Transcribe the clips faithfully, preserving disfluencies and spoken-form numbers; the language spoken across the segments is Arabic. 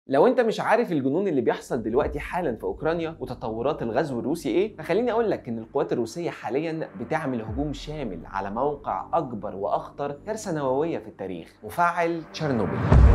لو انت مش عارف الجنون اللي بيحصل دلوقتي حالا في اوكرانيا وتطورات الغزو الروسي ايه، فخليني اقول لك ان القوات الروسيه حاليا بتعمل هجوم شامل على موقع اكبر واخطر كارثه نوويه في التاريخ، مفاعل تشيرنوبل.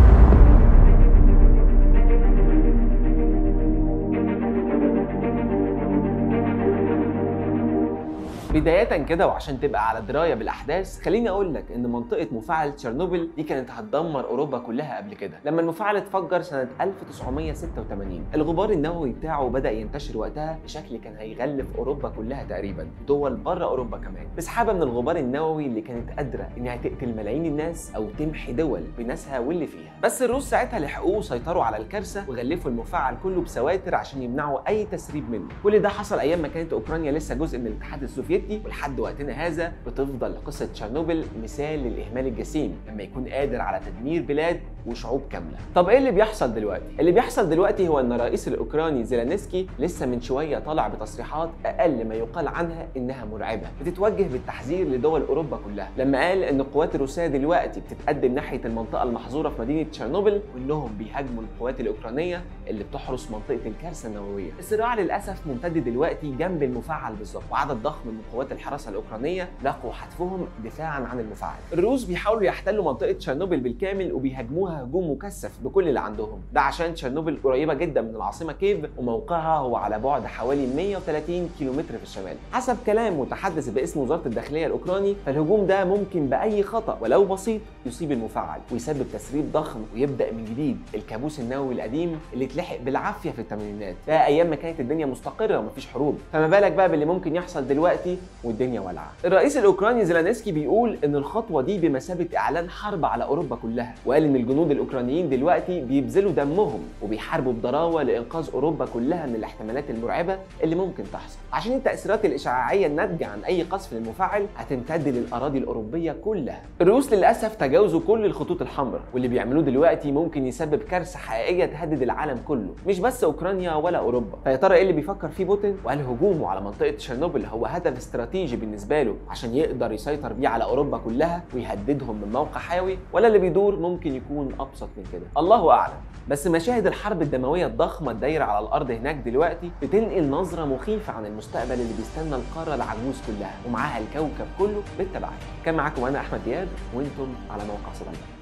بداية كده وعشان تبقى على دراية بالأحداث، خليني أقول لك إن منطقة مفاعل تشيرنوبل دي كانت هتدمر أوروبا كلها قبل كده، لما المفاعل اتفجر سنة ألف وتسعمية ستة وتمانين. الغبار النووي بتاعه بدأ ينتشر وقتها بشكل كان هيغلف أوروبا كلها تقريبا، ودول بره أوروبا كمان، بسحابة من الغبار النووي اللي كانت قادرة إنها تقتل ملايين الناس أو تمحي دول بناسها واللي فيها. بس الروس ساعتها لحقوه وسيطروا على الكارثة وغلفوا المفاعل كله بسواتر عشان يمنعوا أي تسريب منه. كل ده حصل أيام ما كانت أوكرانيا لسه جزء من الاتحاد السوفيتي، ولحد وقتنا هذا بتفضل قصة تشيرنوبل مثال للإهمال الجسيم لما يكون قادر على تدمير بلاد وشعوب كاملة. طب إيه اللي بيحصل دلوقتي؟ اللي بيحصل دلوقتي هو إن الرئيس الأوكراني زيلينسكي لسه من شوية طالع بتصريحات أقل ما يقال عنها إنها مرعبة، بتتوجه بالتحذير لدول أوروبا كلها، لما قال إن القوات الروسية دلوقتي بتتقدم ناحية المنطقة المحظورة في مدينة تشيرنوبل، وإنهم بيهاجموا القوات الأوكرانية اللي بتحرس منطقة الكارثة النووية. الصراع للأسف ممتد دلوقتي جنب المفاعل بالظبط، وعدد ضخم من قوات الحراسة الأوكرانية لقوا حتفهم دفاعا عن المفاعل. الروس بيحاولوا يحتلوا منطقة تشيرنوبل بالكامل وبيهاجموها هجوم مكثف بكل اللي عندهم، ده عشان تشيرنوبل قريبة جدا من العاصمة كييف، وموقعها هو على بعد حوالي مية وتلاتين كيلومتر في الشمال. حسب كلام متحدث باسم وزارة الداخلية الأوكراني، فالهجوم ده ممكن بأي خطأ ولو بسيط يصيب المفاعل ويسبب تسريب ضخم ويبدأ من جديد الكابوس النووي القديم اللي اتلحق بالعافية في الثمانينات، ده أيام ما كانت الدنيا مستقرة ومفيش حروب، فما بالك بقى باللي ممكن يحصل دلوقتي والدنيا والعة. الرئيس الأوكراني زيلينسكي بيقول إن الخطوة دي بمثابة إعلان حرب على أوروبا كلها، وقال إن الجنود الأوكرانيين دلوقتي بيبذلوا دمهم وبيحاربوا بضراوة لإنقاذ أوروبا كلها من الاحتمالات المرعبة اللي ممكن تحصل، عشان التأثيرات الإشعاعية الناتجة عن أي قصف للمفاعل هتمتد للأراضي الأوروبية كلها. الروس للأسف تجاوزوا كل الخطوط الحمراء، واللي بيعملوه دلوقتي ممكن يسبب كارثة حقيقية تهدد العالم كله، مش بس أوكرانيا ولا أوروبا. فيا ترى إيه اللي بيفكر فيه بوتين؟ وهل هجومه على منطقة تشيرنوبل هو هدف استراتيجي بالنسبة له عشان يقدر يسيطر بيه على أوروبا كلها ويهددهم من موقع حيوي، ولا اللي بيدور ممكن يكون أبسط من كده؟ الله أعلم. بس مشاهد الحرب الدموية الضخمة الدايرة على الأرض هناك دلوقتي بتنقل نظرة مخيفة عن المستقبل اللي بيستنى القارة العجوز كلها ومعاها الكوكب كله بالتبعية. كان معاكم أنا أحمد دياب، وأنتم على موقع صدى.